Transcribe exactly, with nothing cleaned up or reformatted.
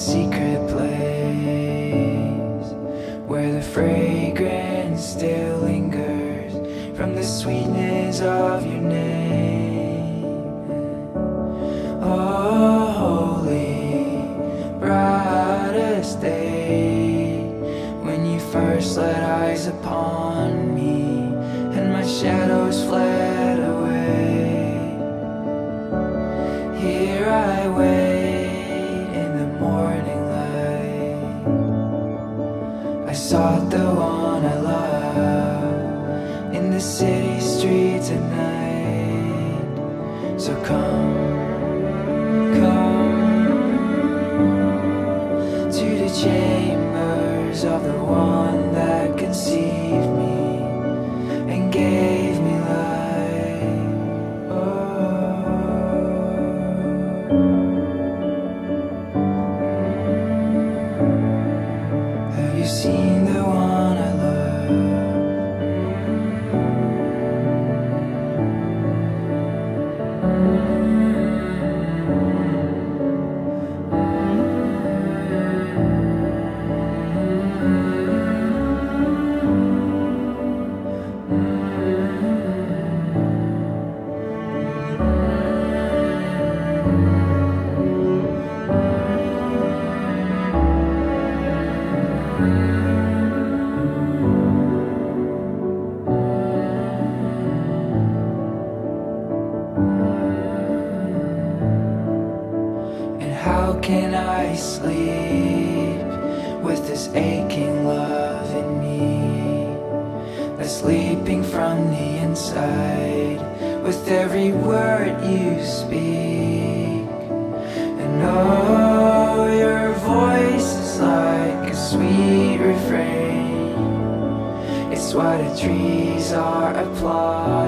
secret place where the fragrance still lingers from the sweetness of your name. Oh, holy, brightest day, when you first laid eyes upon me and my shadows fled away. Here I wait in the morning light. I sought the one I love in the city streets at night. So come, come to the chambers of the one that conceived me and gave me life. Oh, have you seen the one I love? How can I sleep with this aching love in me that's leaping from the inside with every word you speak? And oh, your voice is like a sweet refrain. It's why the trees are applauding.